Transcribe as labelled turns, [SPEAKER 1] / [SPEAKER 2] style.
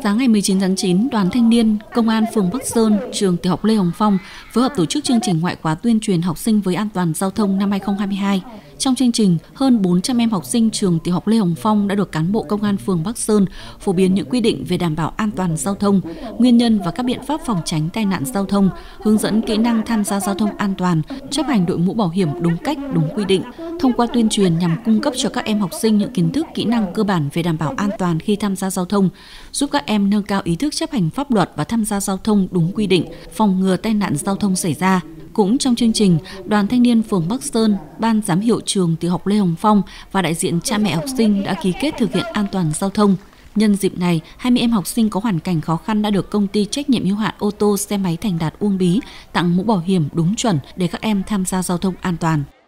[SPEAKER 1] Sáng ngày 19 tháng 9, Đoàn Thanh niên Công an phường Bắc Sơn, trường Tiểu học Lê Hồng Phong phối hợp tổ chức chương trình ngoại khóa tuyên truyền học sinh với an toàn giao thông năm 2022. Trong chương trình, hơn 400 em học sinh trường Tiểu học Lê Hồng Phong đã được cán bộ Công an phường Bắc Sơn phổ biến những quy định về đảm bảo an toàn giao thông, nguyên nhân và các biện pháp phòng tránh tai nạn giao thông, hướng dẫn kỹ năng tham gia giao thông an toàn, chấp hành đội mũ bảo hiểm đúng cách, đúng quy định. Thông qua tuyên truyền nhằm cung cấp cho các em học sinh những kiến thức, kỹ năng cơ bản về đảm bảo an toàn khi tham gia giao thông, giúp các em nâng cao ý thức chấp hành pháp luật và tham gia giao thông đúng quy định, phòng ngừa tai nạn giao thông xảy ra. Cũng trong chương trình, Đoàn Thanh niên phường Bắc Sơn, Ban giám hiệu trường Tiểu học Lê Hồng Phong và đại diện cha mẹ học sinh đã ký kết thực hiện an toàn giao thông. Nhân dịp này, 20 em học sinh có hoàn cảnh khó khăn đã được công ty trách nhiệm hữu hạn ô tô xe máy Thành Đạt Uông Bí tặng mũ bảo hiểm đúng chuẩn để các em tham gia giao thông an toàn.